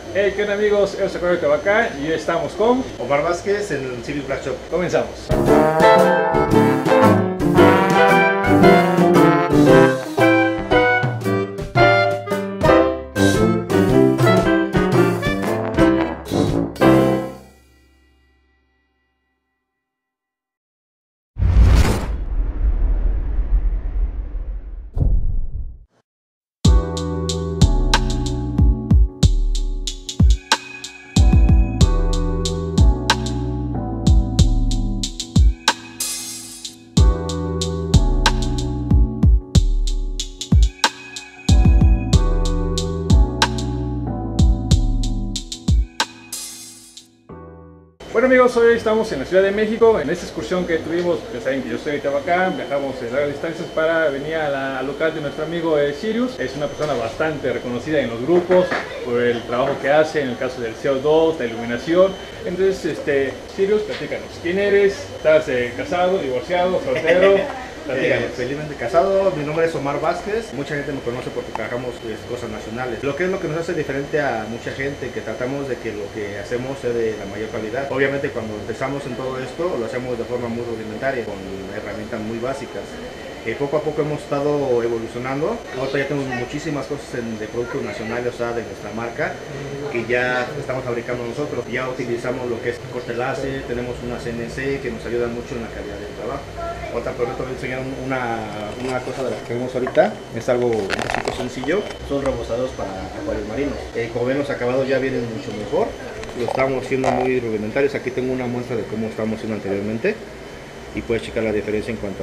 Hey, ¿qué onda amigos? Yo soy Correcto Acá y hoy estamos con Omar Vázquez en el Sirius Black Shop. Comenzamos. Bueno amigos, hoy estamos en la Ciudad de México. En esta excursión que tuvimos, ya saben que yo soy de Tehuacán, viajamos de largas distancias para venir al local de nuestro amigo Sirius. Es una persona bastante reconocida en los grupos por el trabajo que hace en el caso del CO2, la iluminación. Entonces, Sirius, platícanos, ¿quién eres? ¿Estás casado, divorciado, soltero? Felizmente casado, mi nombre es Omar Vázquez. Mucha gente me conoce porque trabajamos cosas nacionales. Lo que es lo que nos hace diferente a mucha gente, que tratamos de que lo que hacemos sea de la mayor calidad. Obviamente cuando empezamos en todo esto lo hacemos de forma muy rudimentaria, con herramientas muy básicas. Poco a poco hemos estado evolucionando. Ahorita ya tenemos muchísimas cosas de productos nacionales, o sea, de nuestra marca, que ya estamos fabricando nosotros. Ya utilizamos lo que es corte láser, tenemos una CNC que nos ayuda mucho en la calidad del trabajo. Otra, por ejemplo, voy a enseñar una cosa de la que vemos ahorita. Es algo un poquito sencillo. Son rebozados para acuarios marinos. Como ven, los acabados ya vienen mucho mejor. Lo estamos haciendo muy rudimentarios. Aquí tengo una muestra de cómo estábamos haciendo anteriormente. Y puedes checar la diferencia en cuanto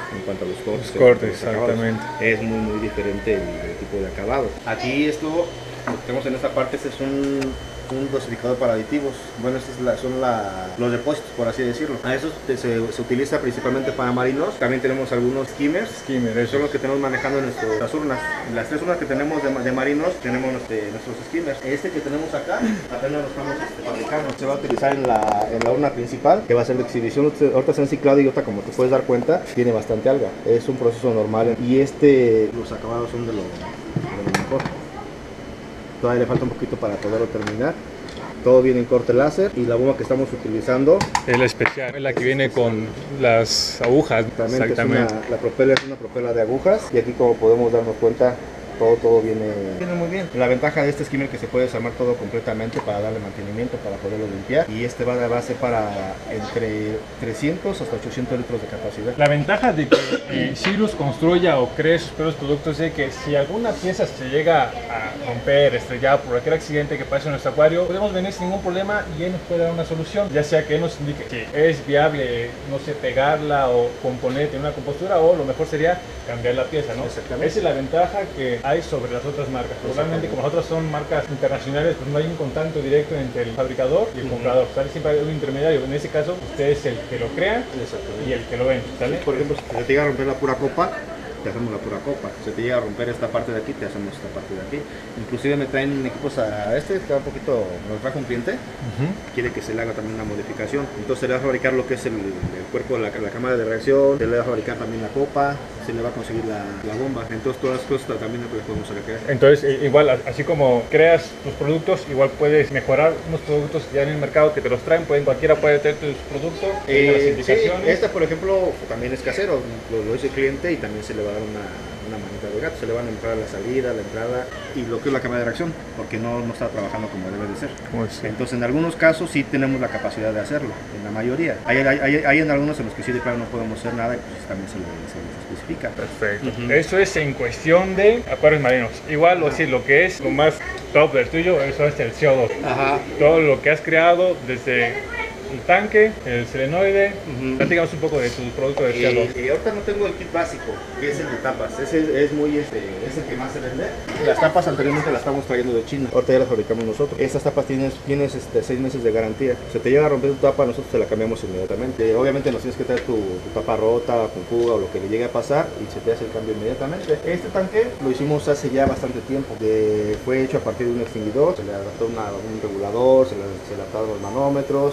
a los cortes. Los cortes, exactamente. Es muy diferente el tipo de acabado. Aquí esto, lo que tenemos en esta parte, este es un dosificador para aditivos. Bueno, estos son los depósitos, por así decirlo. A eso se utiliza principalmente para marinos. También tenemos algunos skimmers. Son los que tenemos manejando en nuestras urnas. En las tres urnas que tenemos de marinos tenemos nuestros skimmers. Este que tenemos acá, apenas lo estamos fabricando. Se va a utilizar en la urna principal, que va a ser de exhibición. Ahorita está enciclado y ahorita, como te puedes dar cuenta, tiene bastante alga. Es un proceso normal y los acabados son de lo mejor. Todavía le falta un poquito para poderlo terminar. Todo viene en corte láser y la bomba que estamos utilizando es la especial, es la que viene con las agujas. Exactamente. La propela es una propela de agujas y aquí, como podemos darnos cuenta, todo viene muy bien. La ventaja de este skimmer es que se puede desarmar todo completamente para darle mantenimiento, para poderlo limpiar, y este va de base para entre 300 hasta 800 litros de capacidad. La ventaja de que Sirius construya o cree sus propios productos es que si alguna pieza se llega a romper, estrellar por cualquier accidente que pase en nuestro acuario, podemos venir sin ningún problema y él nos puede dar una solución, ya sea que él nos indique que es viable, no sé, pegarla o componer en una compostura, o lo mejor sería cambiar la pieza, ¿no? Exactamente. Esa es la ventaja que hay sobre las otras marcas. Probablemente como las otras son marcas internacionales, pues no hay un contacto directo entre el fabricador y el comprador, ¿sale? Siempre hay un intermediario. En ese caso, usted es el que lo crea y el que lo vende, ¿sale? Por ejemplo, si se te llega a romper la pura copa, te hacemos la pura copa. Si te llega a romper esta parte de aquí, te hacemos esta parte de aquí. Inclusive me traen equipos que un poquito, nos trajo un cliente, quiere que se le haga también una modificación. Entonces se le va a fabricar lo que es el cuerpo de la cámara de reacción, se le va a fabricar también la copa, se le va a conseguir la bomba. Entonces todas las cosas también le podemos sacar. Entonces igual, así como creas tus productos, igual puedes mejorar unos productos ya en el mercado que te los traen, cualquiera puede tener tus productos, las indicaciones. Sí, esta por ejemplo también es casero, lo dice el cliente y también se le va a dar una manita de gato, se le van a entrar la salida, la entrada y lo que es la cámara de reacción, porque no está trabajando como debe de ser. Entonces en algunos casos sí tenemos la capacidad de hacerlo, en la mayoría. Hay en algunos en los que sí de plano no podemos hacer nada y pues también se les especifica. Perfecto. Eso es en cuestión de acuarios marinos. Igual, lo que es lo más top del tuyo, eso es el CO2. Todo lo que has creado desde el tanque, el selenoide. Platícanos un poco de tu producto de CO2. Ahorita no tengo el kit básico, que es el de tapas. Ese es el que más se vende. Las tapas anteriormente las estamos trayendo de China. Ahorita ya las fabricamos nosotros. Estas tapas tienes 6 meses de garantía. Si te llega a romper tu tapa, nosotros te la cambiamos inmediatamente. Obviamente nos tienes que traer tu tapa rota, con fuga o lo que le llegue a pasar y se te hace el cambio inmediatamente. Este tanque lo hicimos hace ya bastante tiempo. Fue hecho a partir de un extinguidor. Se le adaptó un regulador, se le adaptaron los manómetros, se le puede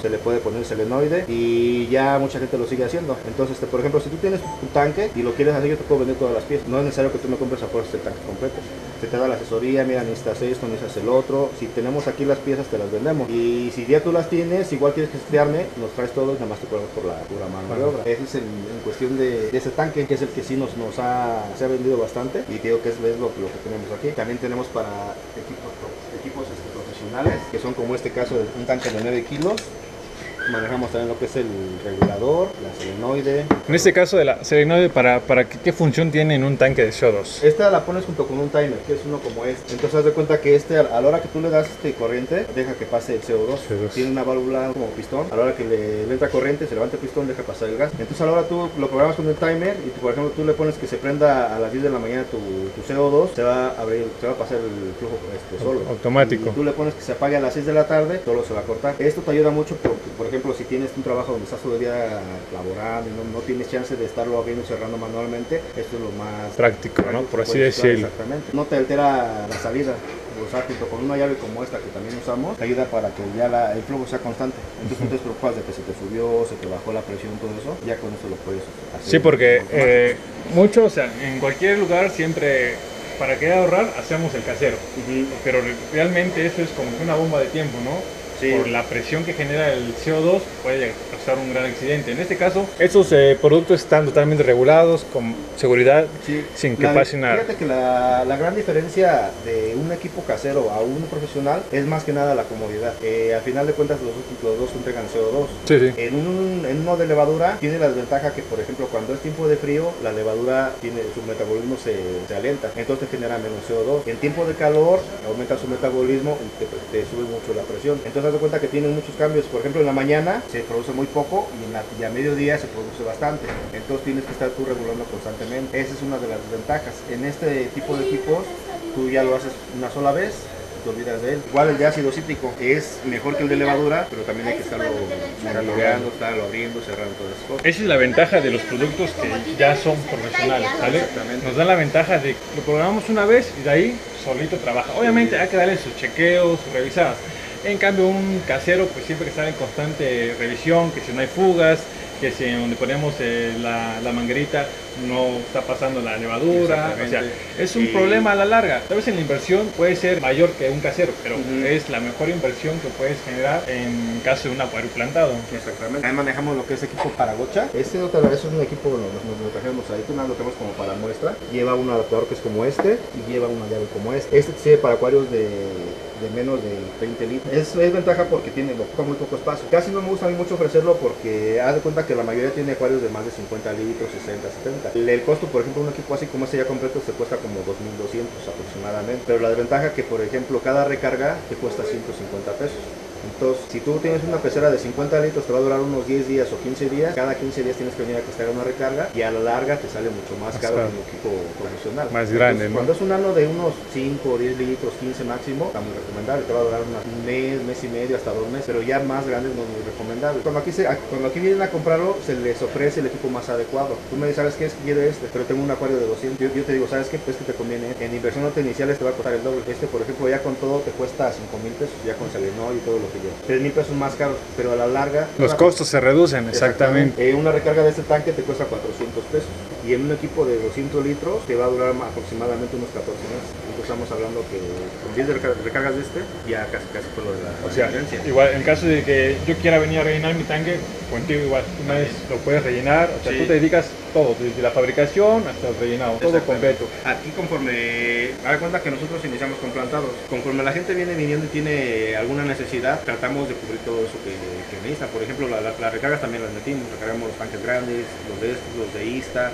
poner selenoide y ya mucha gente lo sigue haciendo. Entonces, por ejemplo, si tú tienes tu tanque y lo quieres hacer, yo te puedo vender todas las piezas. No es necesario que tú me compres a fuerza el tanque completo. Se te da la asesoría, mira, necesitas esto, necesitas el otro. Si tenemos aquí las piezas, te las vendemos. Y si ya tú las tienes, igual quieres gestionarme, nos traes todo y nada más te cobramos por la pura mano de obra. Ese es en cuestión de ese tanque, que es el que sí se ha vendido bastante. Y te digo que es lo que tenemos aquí. También tenemos para equipos profesionales, que son como este caso de un tanque de 9 kilos. Manejamos también lo que es el regulador, la selenoide. En este caso de la selenoide, ¿para qué función tiene en un tanque de CO2? Esta la pones junto con un timer, que es uno como este. Entonces haz de cuenta que a la hora que tú le das corriente, deja que pase el CO2. Tiene una válvula como pistón. A la hora que le entra corriente, se levanta el pistón, deja pasar el gas. Entonces a la hora tú lo programas con el timer y por ejemplo tú le pones que se prenda a las 10 de la mañana tu CO2, se va a pasar el flujo solo. Automático. Y tú le pones que se apague a las 6 de la tarde, solo se va a cortar. Esto te ayuda mucho porque, por ejemplo, si tienes un trabajo donde estás todo el día laborando y no tienes chance de estarlo abriendo y cerrando manualmente, esto es lo más práctico, ¿no? Por así decirlo. Exactamente. No te altera la salida. O sea, junto con una llave como esta que también usamos, te ayuda para que ya el flujo sea constante. Entonces no te preocupas de que se te subió, se te bajó la presión, todo eso, ya con eso lo puedes hacer. Sí, porque muchos, o sea, en cualquier lugar siempre, para querer ahorrar, hacemos el casero. Pero realmente eso es como una bomba de tiempo, ¿no? Sí. Por la presión que genera el CO2 puede causar un gran accidente. En este caso, estos productos están totalmente regulados, con seguridad, sin que pase nada. Fíjate que la gran diferencia de un equipo casero a uno profesional es más que nada la comodidad. Al final de cuentas los dos entregan CO2. Sí. En uno de levadura tiene la desventaja que, por ejemplo, cuando es tiempo de frío, la levadura su metabolismo se alienta, entonces te genera menos CO2. En tiempo de calor aumenta su metabolismo y te sube mucho la presión. Entonces haz de cuenta que tienen muchos cambios. Por ejemplo, en la mañana se produce muy poco y a mediodía se produce bastante. Entonces tienes que estar tú regulando constantemente. Esa es una de las desventajas. En este tipo de equipos tú ya lo haces una sola vez, te olvidas de él. Igual el de ácido cítrico es mejor que el de levadura, pero también hay que estarlo monitoreando, estarlo abriendo, cerrando todas esas cosas. Esa es la ventaja de los productos que ya son profesionales, ¿vale? Nos da la ventaja de que lo programamos una vez y de ahí solito trabaja. Obviamente hay que darle sus chequeos, sus revisadas. En cambio, un casero pues siempre que está en constante revisión, que si no hay fugas, que si donde ponemos la manguerita no está pasando la levadura, o sea, es un problema a la larga. Tal vez en la inversión puede ser mayor que un casero, pero es la mejor inversión que puedes generar en caso de un acuario plantado. Exactamente. Ahí manejamos lo que es equipo para gocha. Este es un equipo, nos trajimos ahí, lo tenemos como para muestra. Lleva un adaptador que es como este y lleva una llave como este. Este sirve para acuarios de menos de 20 litros. Es ventaja porque ocupa muy poco espacio. Casi no me gusta a mí mucho ofrecerlo porque haz de cuenta que la mayoría tiene acuarios de más de 50 litros, 60, 70. El costo, por ejemplo, un equipo así como este ya completo se cuesta como 2.200 aproximadamente. Pero la desventaja que, por ejemplo, cada recarga te cuesta 150 pesos. Entonces, si tú tienes una pecera de 50 litros, te va a durar unos 10 días o 15 días. Cada 15 días tienes que venir a que te haga una recarga y a la larga te sale mucho más caro que un equipo profesional. Más grande, ¿no? Cuando es un ano de unos 5 o 10 litros, 15 máximo, está muy recomendable. Te va a durar un mes y medio, hasta 2 meses, pero ya más grande no es muy recomendable. Cuando aquí vienen a comprarlo, se les ofrece el equipo más adecuado. Tú me dices, ¿sabes qué? Quiero pero tengo un acuario de 200. Yo te digo, ¿sabes qué? Pues que te conviene. En inversión iniciales te va a costar el doble. Por ejemplo, ya con todo te cuesta 5,000 pesos, ya con selenoide y todo lo que lleva. 3,000 pesos más caros, pero a la larga los costos se reducen, exactamente. Una recarga de este tanque te cuesta 400 pesos y en un equipo de 200 litros te va a durar aproximadamente unos 14 meses. Entonces estamos hablando que con 10 recargas de ya casi fue lo de la diferencia. Igual en caso de que yo quiera venir a rellenar mi tanque, contigo igual, una vez lo puedes rellenar, o sea, tú te dedicas todo, desde la fabricación hasta el rellenado, todo completo. Aquí conforme, haga cuenta que nosotros iniciamos con plantados, conforme la gente viene viniendo y tiene alguna necesidad, tratamos de cubrir todo eso que necesita. Por ejemplo, las recargas también las metimos, recargamos los tanques grandes, los de ISTA,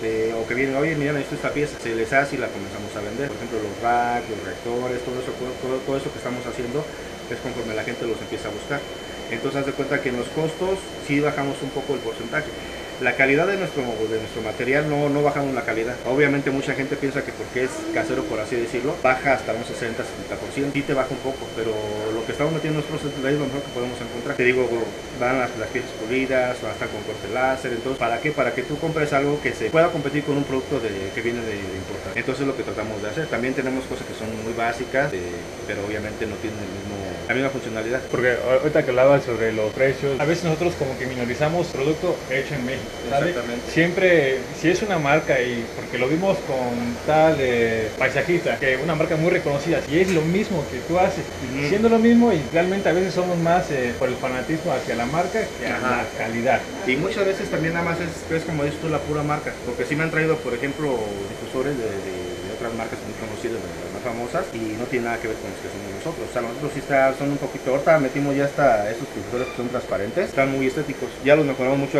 o que vienen, oye, mira, necesito esta pieza, se les hace y la comenzamos a vender. Por ejemplo, los racks, los reactores, todo eso que estamos haciendo es conforme la gente los empieza a buscar. Entonces haz de cuenta que en los costos sí bajamos un poco el porcentaje. La calidad de nuestro material no bajamos la calidad. Obviamente mucha gente piensa que porque es casero, por así decirlo, baja hasta un 60-70%. Sí te baja un poco, pero lo que estamos metiendo nosotros es lo mejor que podemos encontrar. Te digo, van las piezas pulidas, van a estar con corte láser. Entonces, ¿para qué? Para que tú compres algo que se pueda competir con un producto que viene de importar. Entonces es lo que tratamos de hacer. También tenemos cosas que son muy básicas, pero obviamente no tienen la misma funcionalidad. Porque ahorita que hablabas sobre los precios, a veces nosotros como que minorizamos producto hecho en México, ¿vale? Exactamente. Siempre, si es una marca, y porque lo vimos con tal paisajista, que una marca muy reconocida, y es lo mismo que tú haces, siendo lo mismo, y realmente a veces somos más por el fanatismo hacia la marca que a la calidad. Y muchas veces también nada más es como dices tú, la pura marca, porque sí me han traído, por ejemplo, difusores de otras marcas muy conocidas, de las más famosas, y no tiene nada que ver con los que somos nosotros. O sea, nosotros sí son un poquito, ahorita metimos ya estos difusores que son transparentes, están muy estéticos, ya los mejoramos mucho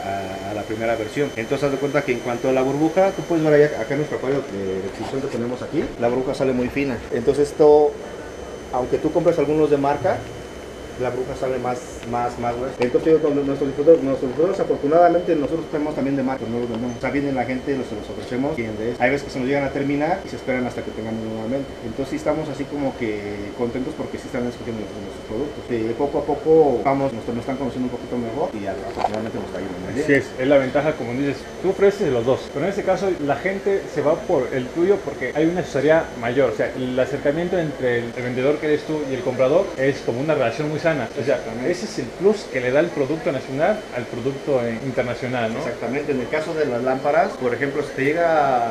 a la primera versión. Entonces haz de cuenta que en cuanto a la burbuja, tú puedes ver allá, acá en nuestro acuario de exhibición que tenemos aquí, la burbuja sale muy fina. Entonces esto, aunque tú compres algunos de marca, la burbuja sale más gruesa. Entonces con nuestros difusores afortunadamente nosotros tenemos también de marca, no los vendemos. O sea, viene la gente, los ofrecemos, hay veces que se nos llegan a terminar y se esperan hasta que tengamos nuevamente. Entonces sí estamos así como que contentos porque sí están escogiendo nuestros productos. Poco a poco nos están conociendo un poquito mejor y afortunadamente nos está yendo muy bien. Así es la ventaja, como dices, tú ofreces los dos, pero en este caso la gente se va por el tuyo porque hay una asesoría mayor, o sea, el acercamiento entre el vendedor que eres tú y el comprador es como una relación muy sana. O sea, ese es el plus que le da el producto nacional al producto internacional, ¿no? Exactamente. En el caso de las lámparas, por ejemplo, si te llega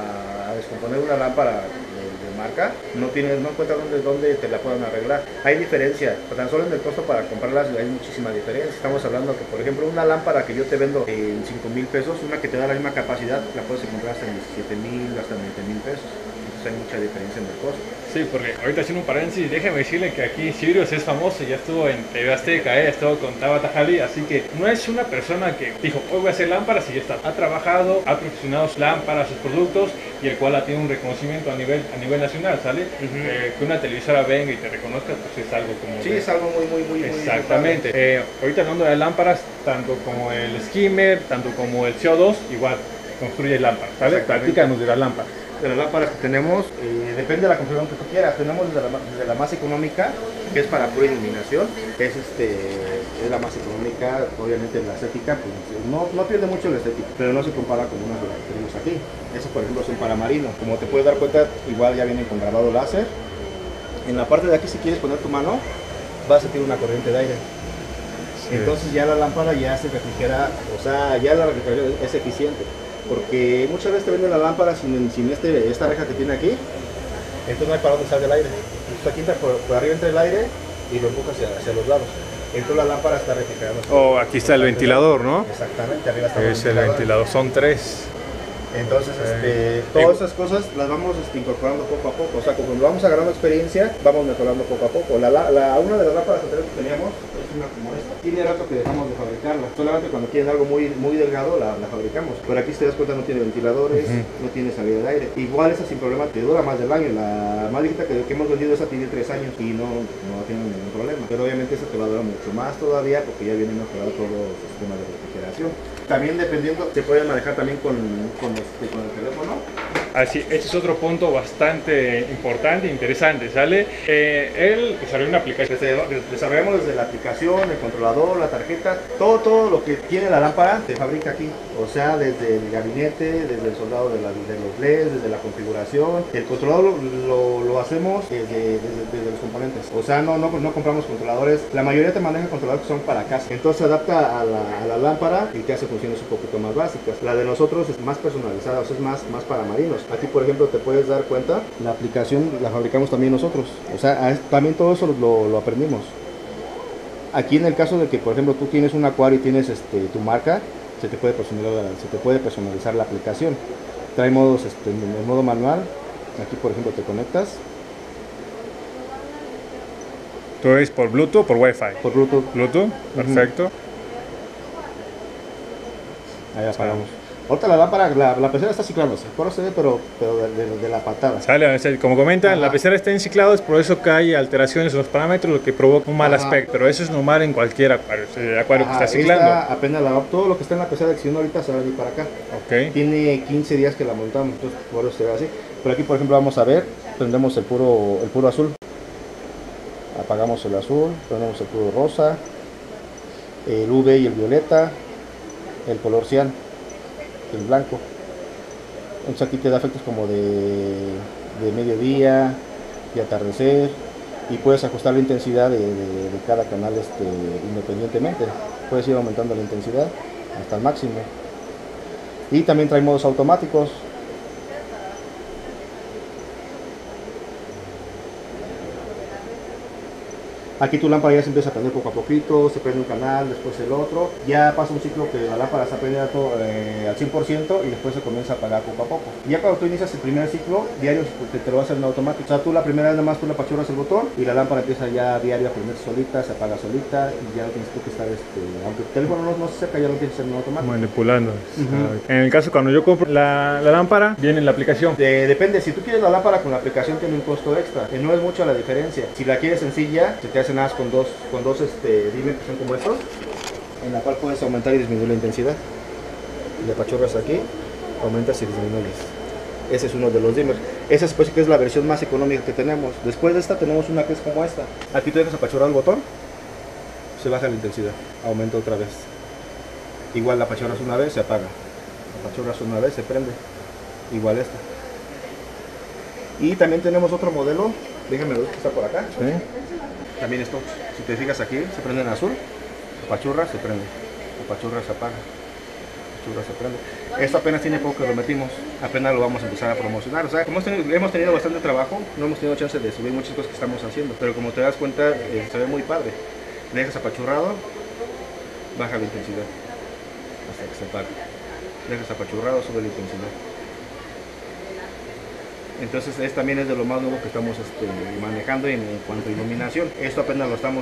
a descomponer una lámpara de marca, no encuentras dónde te la puedan arreglar. Hay diferencia, tan solo en el costo para comprarlas hay muchísima diferencia. Estamos hablando que, por ejemplo, una lámpara que yo te vendo en 5,000 pesos, una que te da la misma capacidad, la puedes encontrar hasta en 17,000, hasta 20,000 pesos. Hay mucha diferencia en el costo. Sí, porque ahorita haciendo un paréntesis, déjame decirle que aquí Sirius es famoso, ya estuvo en TV Azteca, estuvo con Tabata Jali, así que no es una persona que dijo, hoy voy a hacer lámparas y ya está. Ha trabajado, ha perfeccionado sus lámparas, sus productos, y el cual ha tenido un reconocimiento a nivel nacional, ¿sale? Que una televisora venga y te reconozca, pues es algo como... Sí, es algo muy exactamente. Ahorita hablando de las lámparas, tanto como el skimmer, tanto como el CO2, igual construye lámparas, ¿vale? Platícanos de las lámparas. De las lámparas que tenemos, depende de la configuración que tú quieras. Tenemos desde la más económica, que es para pura iluminación, es la más económica. Obviamente la estética pues, no pierde mucho la estética, pero no se compara con unas de las que tenemos aquí. Eso, por ejemplo, es un paramarino. Como te puedes dar cuenta, igual ya vienen con grabado láser. En la parte de aquí, si quieres poner tu mano, vas a sentir una corriente de aire. Sí. Entonces ya la lámpara ya se refrigera, o sea, ya la refrigeración es eficiente. Porque muchas veces te venden la lámpara sin esta reja que tiene aquí, entonces no hay para dónde salga el aire. Entonces aquí entra por arriba entra el aire y lo empuja hacia los lados. Entonces la lámpara está refrigerando. Oh, aquí está el ventilador, ¿no? Exactamente, arriba está el ventilador. Son 3. Entonces, todas esas cosas las vamos incorporando poco a poco. O sea, conforme vamos agarrando experiencia, vamos mejorando poco a poco. Una de las lámparas anteriores que teníamos es una como esta. Tiene rato que dejamos de fabricarla. Solamente cuando quieren algo muy delgado la fabricamos. Pero aquí, si te das cuenta, no tiene ventiladores, no tiene salida de aire. Igual esa sin problema te dura más del año. La más viejita que hemos vendido, esa tiene 3 años y no tiene ningún problema. Pero obviamente esa te va a durar mucho más todavía porque ya viene mejorado todos los sistemas de refrigeración. También dependiendo, se pueden manejar también con el teléfono. Así, este es otro punto bastante importante e interesante, ¿sale? Él desarrolló una aplicación. Desarrollamos desde la aplicación, el controlador, la tarjeta, todo lo que tiene la lámpara se fabrica aquí. O sea, desde el gabinete, desde el soldado de los LEDs, desde la configuración. El controlador lo hacemos desde los componentes. O sea, no compramos controladores. La mayoría te maneja controladores que son para casa. Entonces se adapta a la lámpara y te hace funciones un poquito más básicas. La de nosotros es más personalizada, o sea, es más para marinos. Aquí, por ejemplo, te puedes dar cuenta, la aplicación la fabricamos también nosotros. O sea, también todo eso lo aprendimos. Aquí en el caso de que, por ejemplo, tú tienes un acuario y tienes tu marca, se te puede personalizar la aplicación. Trae modos, en el modo manual. Aquí, por ejemplo, te conectas. ¿Tú es por Bluetooth o por Wi-Fi? Por Bluetooth. Bluetooth, perfecto. Ahí apagamos. Ahorita la lámpara, la pecera está ciclándose, por eso se ve, pero de la patada. Sale, o sea, como comentan, Ajá. la pecera está en ciclados, por eso que hay alteraciones en los parámetros, lo que provoca un mal Ajá. aspecto. Pero eso es normal en cualquier acuario, acuario que Ajá, está ciclando. esta apenas todo lo que está en la pecera de acción ahorita se va a venir para acá. Ok. Tiene 15 días que la montamos, entonces por eso se ve así. Pero aquí, por ejemplo, vamos a ver, prendemos el puro azul. Apagamos el azul, prendemos el puro rosa, el UV y el violeta, el color cian, el blanco. Entonces aquí te da efectos como de mediodía, de atardecer, y puedes ajustar la intensidad de cada canal independientemente. Puedes ir aumentando la intensidad hasta el máximo. Y también trae modos automáticos. Aquí tu lámpara ya se empieza a prender poco a poquito, se prende un canal, después el otro. Ya pasa un ciclo que la lámpara está prendida al 100% y después se comienza a apagar poco a poco. Y ya cuando tú inicias el primer ciclo, diario te lo va a hacer en automático. O sea, tú la primera vez nada más tú le apachurras el botón y la lámpara empieza ya diario a prender solita, se apaga solita y ya no tienes tú que estar, aunque el teléfono no se seca, ya lo tienes que hacer en automático. Manipulando. En el caso cuando yo compro la lámpara, viene en la aplicación. Depende, si tú quieres la lámpara con la aplicación tiene un costo extra, no es mucho la diferencia. Si la quieres sencilla, se te hace nada más con dos dimmer que son como estos, en la cual puedes aumentar y disminuir la intensidad. Le apachurras aquí, aumentas y disminuyes. Ese es uno de los dimmers. Esa pues que es la versión más económica que tenemos. Después de esta tenemos una que es como esta. Aquí tú dejas apachurrar el botón, se baja la intensidad, aumenta otra vez. Igual la apachurras una vez, se apaga. La apachurras una vez, se prende. Igual esta. Y también tenemos otro modelo, déjame ver que está por acá. ¿Sí? También esto, si te fijas aquí, se prende en azul, apachurra, se prende, apachurra, se apaga, apachurra, se prende. Esto apenas tiene poco que lo metimos, apenas lo vamos a empezar a promocionar. O sea, como hemos tenido bastante trabajo, no hemos tenido chance de subir muchas cosas que estamos haciendo, pero como te das cuenta, se ve muy padre. Dejas apachurrado, baja la intensidad, hasta que se apaga. Dejas apachurrado, sube la intensidad. Entonces también es de lo más nuevo que estamos manejando en cuanto a iluminación. Esto apenas lo estamos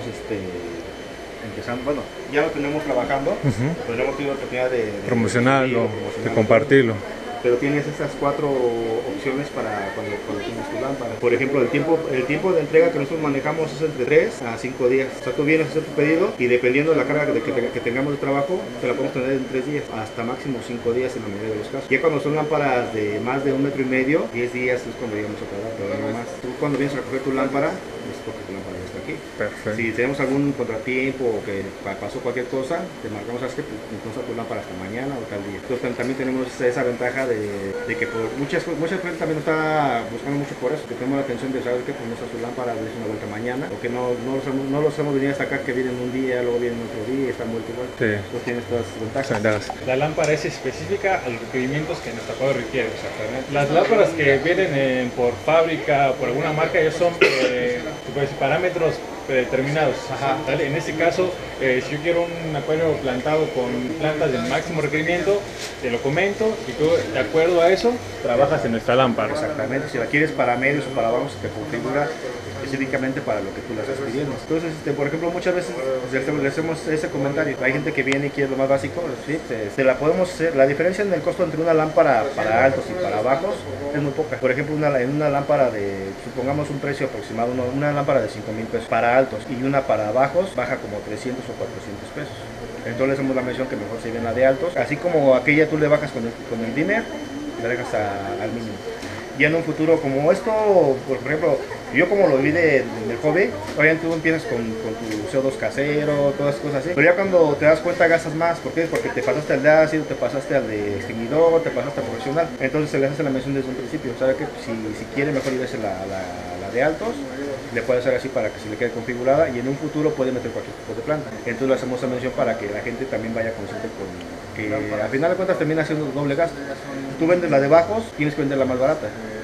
empezando, bueno, ya lo tenemos trabajando, pero no hemos tenido la oportunidad de Promocionarlo, de compartirlo. Pero tienes estas 4 opciones para cuando tienes tu lámpara. Por ejemplo, el tiempo de entrega que nosotros manejamos es entre 3 a 5 días. O sea, tú vienes a hacer tu pedido y dependiendo de la carga que tengamos de trabajo, te la podemos tener en 3 días, hasta máximo 5 días en la mayoría de los casos. Ya cuando son lámparas de más de 1,5 metros, 10 días es cuando llegamos a tardar, pero no más. Tú cuando vienes a recoger tu lámpara, es porque tu lámpara ya está aquí. Perfecto. Si tenemos algún contratiempo o que pasó cualquier cosa, te marcamos, sabes que entonces tu lámpara hasta mañana o tal día. Entonces también tenemos esa ventaja de que por mucha gente también está buscando mucho por eso, que tenemos la atención de saber que pues no está su lámpara, de una vuelta mañana, o que no los hemos venido hasta acá, que vienen un día, luego vienen otro día y están vuelto igual. Sí. Entonces tienes todas las ventajas. La lámpara es específica a los requerimientos que nuestro acuario requiere. Exactamente. Las lámparas que vienen por fábrica, por alguna marca, ya son parámetros predeterminados. Ajá. ¿Vale? En este caso, si yo quiero un acuario plantado con plantas de máximo requerimiento, te lo comento y tú, de acuerdo a eso, trabajas en nuestra lámpara. Exactamente, si la quieres para medios o para bajos, te configura específicamente para lo que tú le estás pidiendo. Entonces, por ejemplo, muchas veces le hacemos ese comentario. Hay gente que viene y quiere lo más básico, ¿sí? Se la podemos hacer. La diferencia en el costo entre una lámpara para altos y para bajos es muy poca. Por ejemplo, en una lámpara supongamos un precio aproximado, una lámpara de 5,000 pesos para altos y una para bajos baja como 300 o 400 pesos. Entonces le hacemos la mención que mejor se ven la de altos. Así como aquella tú le bajas con el dimmer, le dejas al mínimo. Y en un futuro como esto, por ejemplo, yo como lo vi del hobby, obviamente tú empiezas con tu CO2 casero, todas esas cosas así, pero ya cuando te das cuenta gastas más. ¿Por qué? Porque te pasaste al de ácido, te pasaste al de extinguidor, te pasaste al profesional. Entonces se le hace la mención desde un principio, sabe que si quiere mejor llevarse la de altos, le puede hacer así para que se le quede configurada y en un futuro puede meter cualquier tipo de planta. Entonces le hacemos esa mención para que la gente también vaya consciente con que al final de cuentas termina siendo doble gasto. Tú vendes la de bajos, tienes que vender la más barata.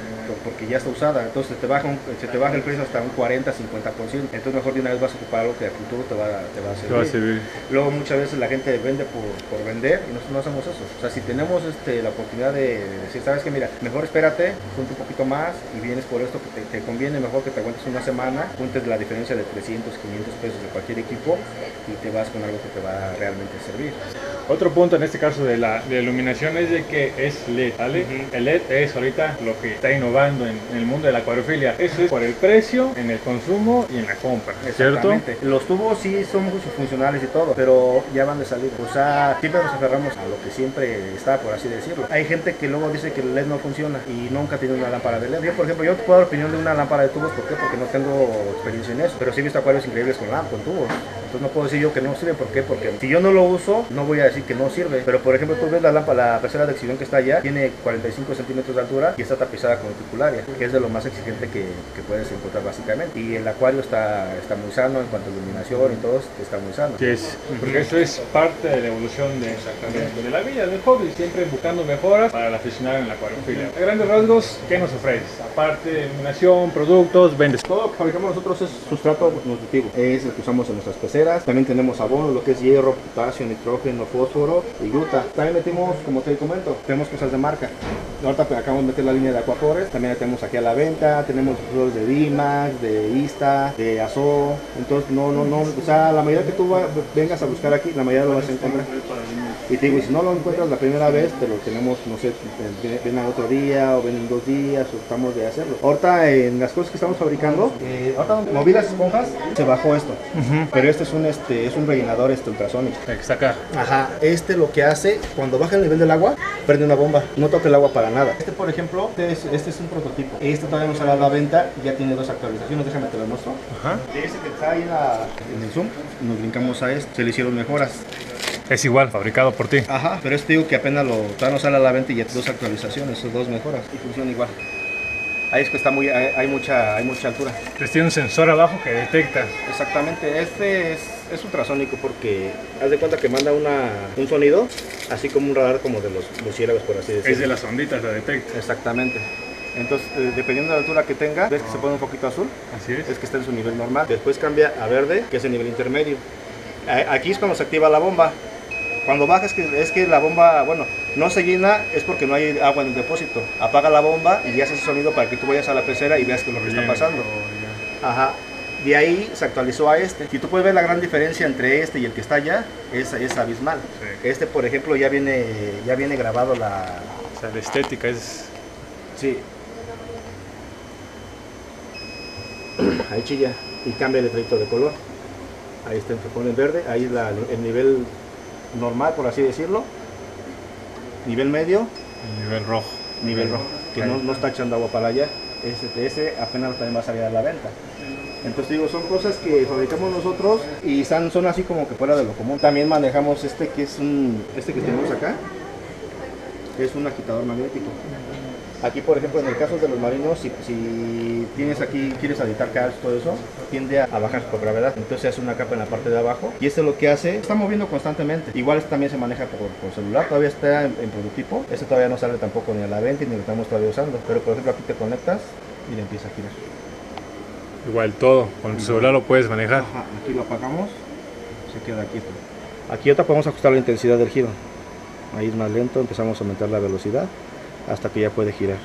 porque ya está usada, entonces se te baja el precio hasta un 40-50%, entonces mejor de una vez vas a ocupar algo que a futuro te va a servir. Luego muchas veces la gente vende por vender y nosotros no hacemos eso. O sea, si tenemos la oportunidad de decir, sabes que mira, mejor espérate, junta un poquito más y vienes por esto que te conviene, mejor que te aguantes una semana, juntes la diferencia de 300, 500 pesos de cualquier equipo y te vas con algo que te va a realmente servir. Otro punto en este caso de la iluminación es de que es LED, ¿vale? El LED es ahorita lo que está innovando en el mundo de la acuariofilia. Eso es por el precio, en el consumo y en la compra, ¿cierto? Los tubos sí son muy funcionales y todo, pero ya van de salida. O sea, siempre nos aferramos a lo que siempre está, por así decirlo. Hay gente que luego dice que el LED no funciona y nunca ha tenido una lámpara de LED. Yo, por ejemplo, yo te puedo dar opinión de una lámpara de tubos, ¿por qué? Porque no tengo experiencia en eso, pero sí he visto acuarios increíbles con tubos. Entonces no puedo decir yo que no sirve, ¿por qué? Porque si yo no lo uso, no voy a decir que no sirve. Pero por ejemplo, tú ves la lámpara, la pecera de exhibición que está allá, tiene 45 centímetros de altura y está tapizada con reticularia, que es de lo más exigente que puedes encontrar básicamente. Y el acuario está muy sano en cuanto a iluminación y todo, está muy sano. Sí, porque eso es parte de la evolución de la vida, del hobby, siempre buscando mejoras para el aficionado en la acuariofilia. A grandes rasgos, ¿qué nos ofreces? Aparte de iluminación, productos, vendes. Todo lo que fabricamos nosotros es sustrato nutritivo, es el que usamos en nuestras peceras. También tenemos abono, lo que es hierro, potasio, nitrógeno, fósforo y gruta. También metimos, como te comento, tenemos cosas de marca. Ahorita acabamos de meter la línea de Aquapores, también la tenemos aquí a la venta. Tenemos flores de Dimax, de Ista, de Azo. Entonces o sea, la mayoría que tú vengas a buscar aquí, la mayoría lo vas a encontrar. Y te digo, si no lo encuentras la primera vez, te lo tenemos, no sé, ven al otro día o ven en 2 días, o tratamos de hacerlo. Ahorita en las cosas que estamos fabricando, ahorita moví las esponjas, se bajó esto. Pero este es un rellenador ultrasónico. El que está acá. Ajá, lo que hace, cuando baja el nivel del agua, prende una bomba, no toca el agua para nada. Por ejemplo, este es un prototipo. Este todavía no sale a la venta, ya tiene 2 actualizaciones, déjame te lo muestro. Ajá. De ese que está ahí en el Zoom, nos brincamos a este, se le hicieron mejoras. Es igual, fabricado por ti. Ajá, pero digo que apenas todavía no sale a la venta y ya 2 actualizaciones, 2 mejoras y funciona igual. Ahí es que está hay mucha altura. Pues tiene un sensor abajo que detecta. Exactamente, este es ultrasónico porque haz de cuenta que manda un sonido, así como un radar como de los murciélagos, por así decirlo. Es de las onditas, la detecta. Exactamente. Entonces, dependiendo de la altura que tenga, ves que se pone un poquito azul. Así es. Es que está en su nivel normal. Después cambia a verde, que es el nivel intermedio. Aquí es cuando se activa la bomba. Cuando baja es que la bomba, bueno, no se llena, es porque no hay agua en el depósito. Apaga la bomba y hace ese sonido para que tú vayas a la pecera y veas que es lo que está pasando. Ajá. De ahí se actualizó a este. Si tú puedes ver la gran diferencia entre este y el que está allá, es abismal. Sí. Este, por ejemplo, ya viene grabado la... O sea, la estética es... Sí. Ahí chilla y cambia el efecto de color. Ahí está, se pone en verde, ahí es el nivel normal, por así decirlo. Nivel medio. Nivel rojo. Nivel rojo, que no está echando agua para allá. Ese apenas también va a salir a la venta. Entonces digo, son cosas que fabricamos nosotros y son así como que fuera de lo común. También manejamos este que tenemos acá, que es un agitador magnético. Aquí, por ejemplo, en el caso de los marinos, si tienes aquí, quieres editar calcio, todo eso, tiende a bajar por gravedad. Entonces hace una capa en la parte de abajo y lo que hace, está moviendo constantemente. Igual también se maneja por celular, todavía está en prototipo. Este todavía no sale tampoco ni a la venta ni lo estamos todavía usando. Pero por ejemplo aquí te conectas y le empieza a girar. Igual todo, con tu celular lo puedes manejar. Ajá, aquí lo apagamos, se queda aquí. Aquí ahorita podemos ajustar la intensidad del giro. Ahí es más lento, empezamos a aumentar la velocidad hasta que ya puede girar.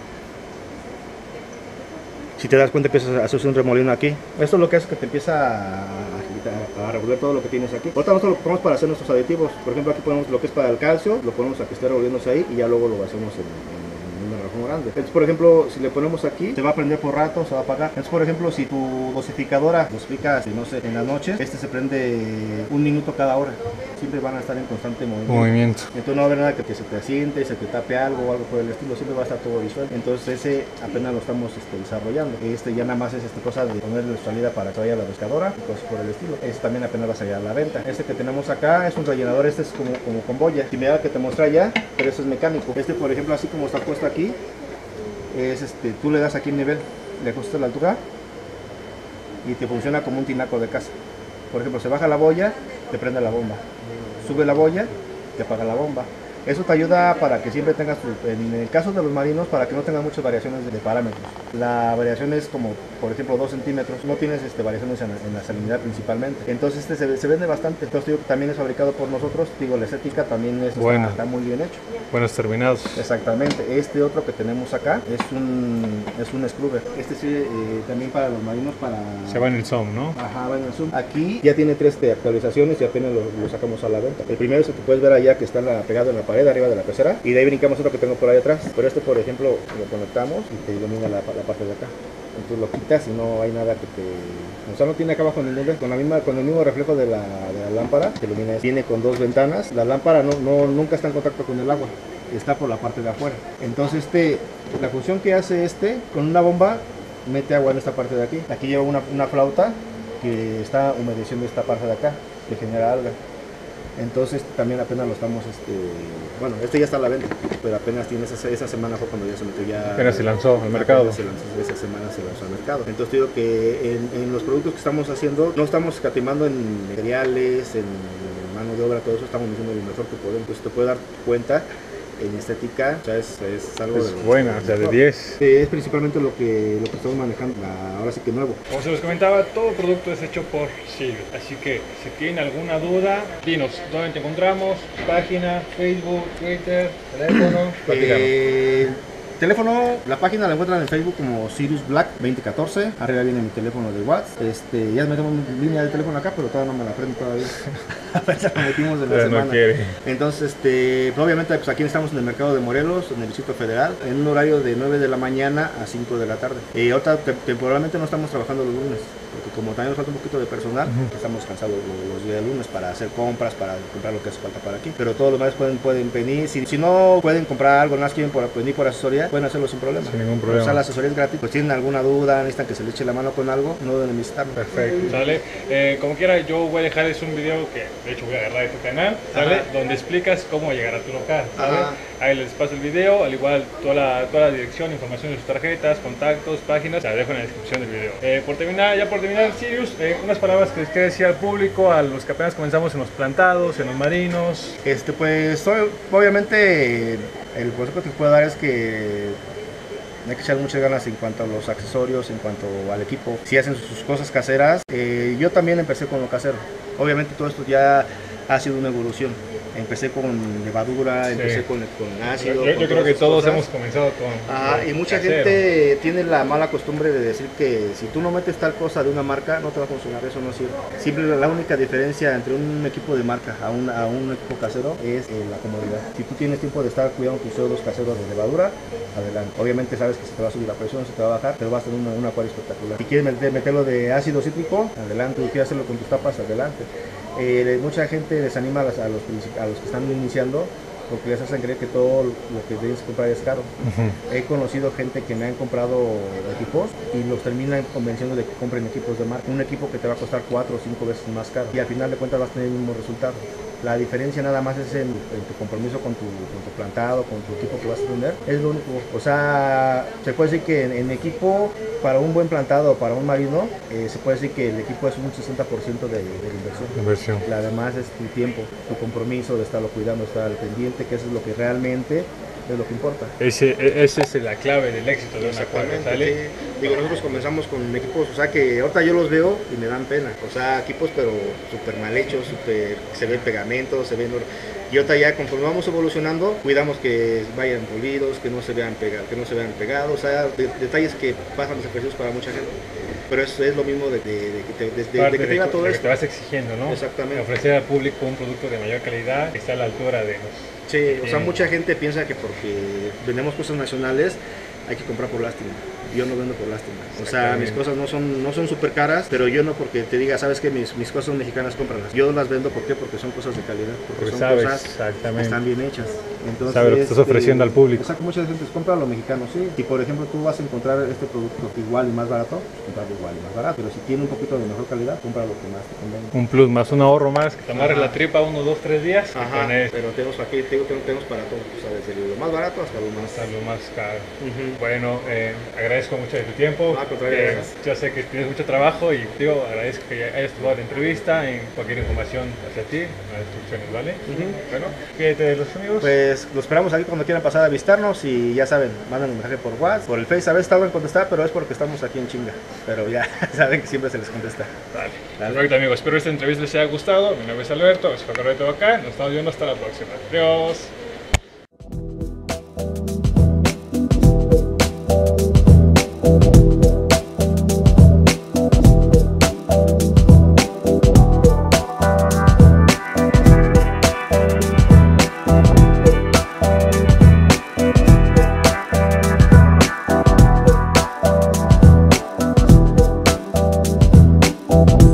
Si te das cuenta empiezas a hacer un remolino aquí. Esto es lo que hace que te empieza a revolver todo lo que tienes aquí. Ahorita nosotros lo ponemos para hacer nuestros aditivos. Por ejemplo, aquí ponemos lo que es para el calcio, lo ponemos a que esté revolviéndose ahí y ya luego lo hacemos en un garrafón grande. Entonces, por ejemplo, si le ponemos aquí, se va a prender por rato, se va a apagar. Entonces, por ejemplo, si tu dosificadora dosificas, no sé, en las noches, se prende 1 minuto cada hora. Siempre van a estar en constante movimiento. Entonces no va a haber nada que se te asiente, se te tape algo o algo por el estilo, siempre va a estar todo visual. Entonces ese apenas lo estamos desarrollando. Ya nada más es cosa de ponerle salida para que vaya a la pescadora y cosas por el estilo. También apenas va a salir a la venta. Que tenemos acá es un rellenador, es como con boya. Similar al que te mostré allá, pero es mecánico. Por ejemplo, así como está puesto aquí, tú le das aquí el nivel, le ajustas la altura y te funciona como un tinaco de casa. Por ejemplo, se baja la boya, te prende la bomba. Sube la boya, te apaga la bomba. Eso te ayuda para que siempre tengas, en el caso de los marinos, para que no tengas muchas variaciones de parámetros. La variación es como, por ejemplo, 2 centímetros. No tienes variaciones en la salinidad principalmente. Entonces se vende bastante. Entonces digo que también es fabricado por nosotros. Digo, la estética también está muy bien hecho. Buenos terminados. Exactamente. Este otro que tenemos acá es un scrubber. Este sí, también para los marinos, para... Se va en el zoom, ¿no? Ajá, va en el zoom. Aquí ya tiene 3 actualizaciones y apenas lo sacamos a la venta. El primero es el que puedes ver allá, que está pegado en la pared arriba de la pecera, y de ahí brincamos otro que tengo por ahí atrás. Pero este, por ejemplo, lo conectamos y te ilumina la parte de acá. Entonces lo quitas y no hay nada que te... O sea, no tiene acá abajo ningún LED. Con el mismo reflejo de la lámpara te ilumina. Viene con 2 ventanas. La lámpara nunca está en contacto con el agua, está por la parte de afuera. Entonces la función que hace con una bomba, mete agua en esta parte de aquí. Aquí lleva una flauta que está humedeciendo esta parte de acá, que genera alga. Entonces también apenas lo estamos, bueno, ya está a la venta, pero apenas tiene esa semana fue cuando ya se metió apenas se lanzó al mercado. Esa semana se lanzó al mercado. Entonces digo que en los productos que estamos haciendo, no estamos escatimando en materiales, en mano de obra, todo eso, estamos haciendo lo mejor que podemos. Pues te puedes dar cuenta, en estética, o sea, es algo buena, o sea, de 10. Es principalmente lo que estamos manejando, ahora sí que nuevo. Como se los comentaba, todo producto es hecho por Sirius, así que si tienen alguna duda, dinos, ¿dónde te encontramos? Página, Facebook, Twitter, teléfono, teléfono, la página la encuentran en Facebook como Sirius Black 2014. Arriba viene mi teléfono de WhatsApp. Ya metemos mi línea de teléfono acá, pero todavía no me la aprendo todavía. Apenas la metimos en la semana. No quiere. Entonces, obviamente, pues aquí estamos en el mercado de Morelos, en el Distrito Federal, en un horario de 9 de la mañana a 5 de la tarde. Ahorita temporalmente no estamos trabajando los lunes, porque como también nos falta un poquito de personal, estamos cansados los días de lunes para hacer compras, para comprar lo que hace falta para aquí. Pero todos los demás pueden venir. Si no pueden comprar algo, nada más quieren venir por asesoría, pueden hacerlo sin problema. Sin ningún problema. O sea, la asesoría es gratis. Pues tienen alguna duda, necesitan que se le eche la mano con algo, no deben visitarlo. Perfecto. ¿Sale? Como quiera, yo voy a dejarles un video que de hecho voy a agarrar de tu canal, ¿sale? Donde explicas cómo llegar a tu local, ¿sale? Ahí les paso el video, al igual toda la dirección, información de sus tarjetas, contactos, páginas, la dejo en la descripción del video. Por terminar, Sirius, unas palabras que les quiero decir al público, a los que apenas comenzamos en los plantados, en los marinos. Pues obviamente el consejo que te puedo dar es que hay que echar muchas ganas en cuanto a los accesorios, en cuanto al equipo. Si hacen sus cosas caseras, yo también empecé con lo casero. Obviamente todo esto ya ha sido una evolución. Empecé con levadura, empecé con ácido. Yo creo que todos hemos comenzado con y mucha gente tiene la mala costumbre de decir que si tú no metes tal cosa de una marca, no te va a funcionar. Eso no sirve. Siempre la única diferencia entre un equipo de marca a un equipo casero es la comodidad. Si tú tienes tiempo de estar cuidando tus sueldos caseros de levadura, adelante. Obviamente sabes que se te va a subir la presión, se te va a bajar, pero va a ser un acuario espectacular. Si quieres meterlo de ácido cítrico, adelante. Si quieres hacerlo con tus tapas, adelante. Mucha gente desanima a los que están iniciando porque les hacen creer que todo lo que debes comprar es caro. He conocido gente que me han comprado equipos y los terminan convenciendo de que compren equipos de marca. Un equipo que te va a costar 4 o 5 veces más caro y al final de cuentas vas a tener el mismo resultado. La diferencia nada más es en tu compromiso con tu plantado, con tu equipo que vas a tener. Es lo único. O sea, se puede decir que en equipo, para un buen plantado o para un marino, se puede decir que el equipo es un 60% de la inversión. La demás es tu tiempo, tu compromiso de estarlo cuidando, estar al pendiente, que eso es lo que realmente es lo que importa. Esa es la clave del éxito de un acuario, ¿sale? Sí. Digo, nosotros comenzamos con equipos, o sea, que ahorita yo los veo y me dan pena. O sea, equipos pero súper mal hechos, se ven pegamentos, se ven... Y ahorita ya conforme vamos evolucionando, cuidamos que vayan pulidos, que no se vean pegados, o sea, detalles que pasan desapercibidos para mucha gente. Pero eso es lo mismo de que tenga todo esto. Te vas exigiendo, ¿no? Exactamente. Ofrecer al público un producto de mayor calidad que está a la altura de los... Sí, o sea, mucha gente piensa que porque vendemos cosas nacionales hay que comprar por lástima. Yo no vendo por lástima. O sea, mis cosas no son súper caras, pero yo no porque te diga, sabes que mis cosas son mexicanas, cómpralas. Yo las vendo, ¿por qué? Porque son cosas de calidad. Porque son sabes, cosas que están bien hechas. Entonces, sabes lo que estás ofreciendo al público. O sea, que mucha gente compra lo mexicano, sí. Si por ejemplo tú vas a encontrar este producto igual y más barato, comprarlo igual y más barato. Pero si tiene un poquito de mejor calidad, compra lo que más te convenga. Un plus más, un ahorro más, que te amarres la tripa 1, 2, 3 días. Ajá, pero tenemos aquí, tenemos para todo. O sea, desde lo más barato hasta lo más caro. Bueno, agradezco agradezco mucho de tu tiempo. No, al contrario, gracias. Yo sé que tienes mucho trabajo y digo, agradezco que hayas tomado la entrevista. En cualquier información hacia ti, las instrucciones, ¿vale? Bueno, ¿qué te los amigos? Pues lo esperamos aquí cuando quieran pasar a visitarnos y ya saben, mandan un mensaje por WhatsApp, por el Face. A veces tardan en contestar, pero es porque estamos aquí en chinga. Pero ya saben que siempre se les contesta. Dale. Perfecto, amigos. Espero que esta entrevista les haya gustado. Mi nombre es Alberto, soy Juan Carlos de acá. Nos estamos viendo hasta la próxima. Adiós. You